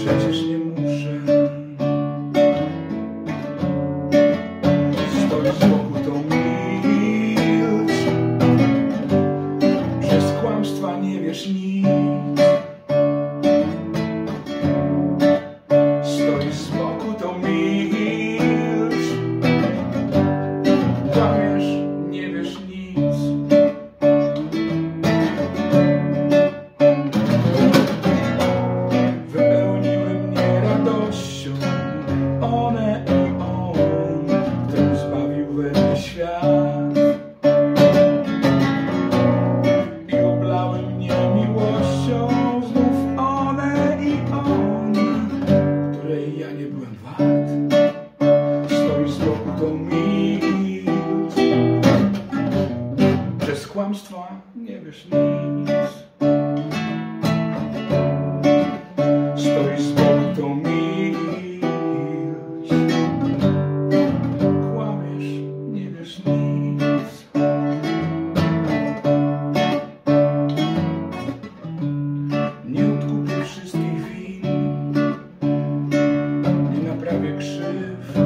przecież nie muszę. Stoisz z boku, to milcz. Przez kłamstwa nie wiesz nic. Stoisz z boku, to milcz. Kłamiesz, nie wiesz nic. Wypełniły mnie radością one i on, który zbawił we mnie świat. I oblały mnie miłością znów one i on, której ja nie byłem wart. Stoisz z boku, to milcz. Przez kłamstwa nie wiesz nic. Stoisz z boku, to milcz. Kłamiesz, nie wiesz nic. Nie odkupię wszystkich win, nie naprawię krzywd.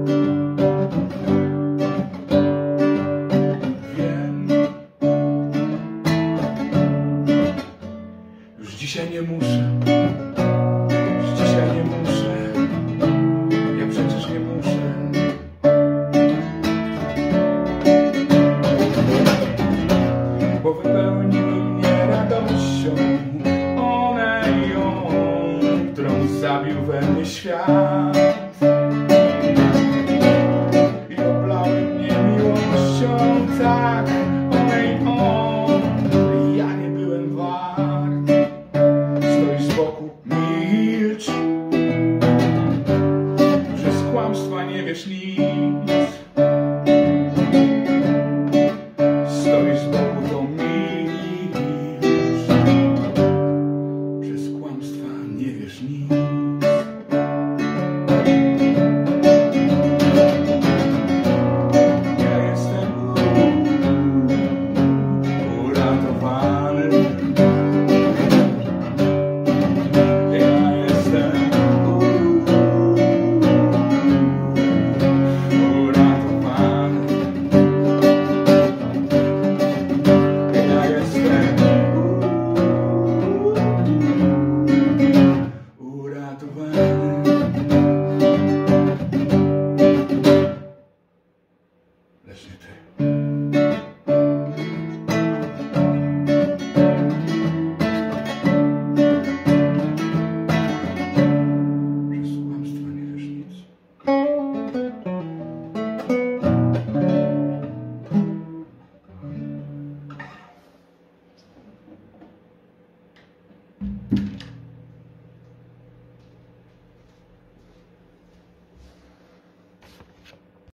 Wiem, już dzisiaj nie muszę. Już dzisiaj nie muszę. Ja przecież nie muszę. Bo wypełniły mnie radością one i on, którą zabił we mnie świat. I oblały mnie miłością, tak, one i on, której ja nie byłem wart. Stoisz z boku, milcz. Przez kłamstwa nie wiesz nic. Stoisz z boku, to milcz. Przez kłamstwa nie wiesz nic.